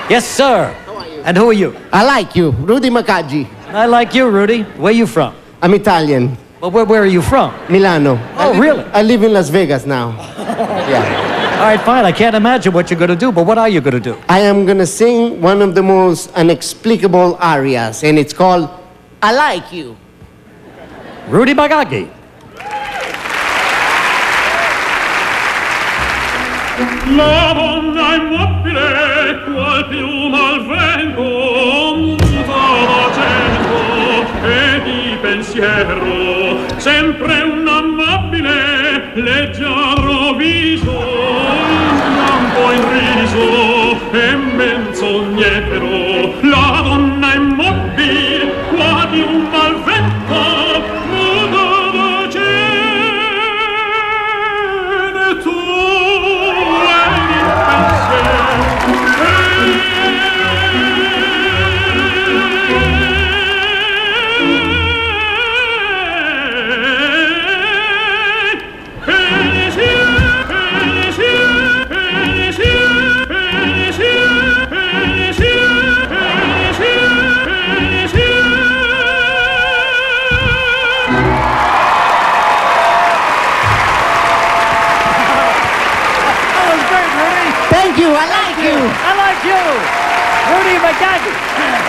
Yes, sir. How are you? And who are you? I like you, Rudi Macaggi. I like you, Rudy. Where you from? I'm Italian, Well, where are you from? Milano. Really? I live in Las Vegas now. Yeah. All right, fine. I can't imagine what you're going to do, but what are you going to do? I am gonna sing one of the most inexplicable arias, and it's called I Like You. Rudi Macaggi. La donna immobile, qual piuma al vento, muta d'accento e di pensiero, sempre un amabile, leggiadro viso, in bianco in riso e menzognero. La donna immobile, qual piuma al vento, muta d'accento. Thank you, I like you. I like you. Rudi Macaggi.